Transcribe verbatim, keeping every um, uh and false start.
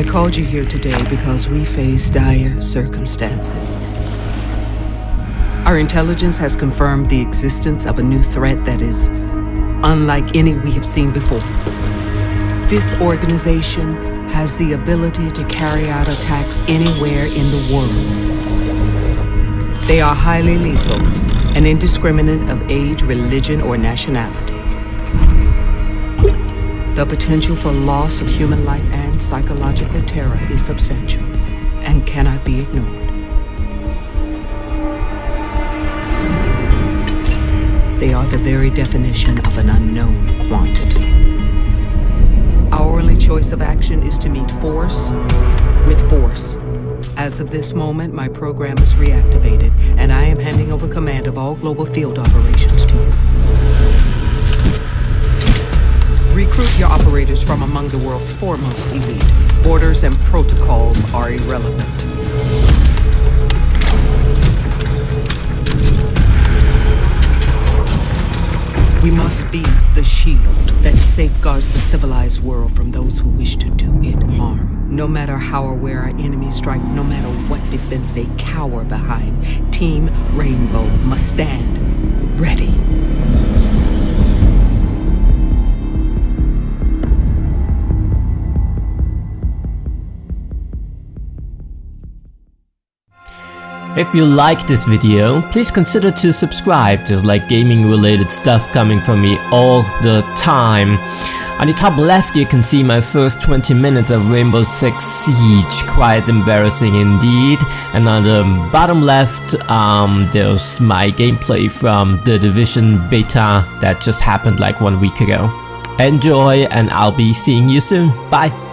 called you here today because we face dire circumstances. Our intelligence has confirmed the existence of a new threat that is unlike any we have seen before. This organization has the ability to carry out attacks anywhere in the world. They are highly lethal and indiscriminate of age, religion, or nationality. The potential for loss of human life and psychological terror is substantial and cannot be ignored. They are the very definition of an unknown quantity. Our only choice of action is to meet force with force. As of this moment, my program is reactivated, and I am handing over command of all global field operations to you. Recruit your operators from among the world's foremost elite. Orders and protocols are irrelevant. We must be the shield that safeguards the civilized world from those who wish to do it harm. No matter how or where our enemies strike, no matter what defense they cower behind, Team Rainbow must stand ready. If you like this video, please consider to subscribe. There's like gaming related stuff coming from me all the time. On the top left you can see my first twenty minutes of Rainbow Six Siege, quite embarrassing indeed. And on the bottom left um, there's my gameplay from the Division beta that just happened like one week ago. Enjoy, and I'll be seeing you soon. Bye!